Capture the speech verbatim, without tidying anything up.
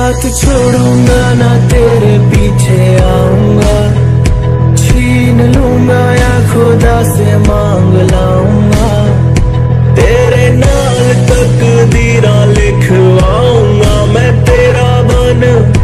साथ छोड़ूंगा ना, तेरे पीछे आऊंगा, छीन लूंगा या खुदा से मांग लाऊंगा, तेरे नाल तकदीरां लिखवाऊंगा, मैं तेरा बन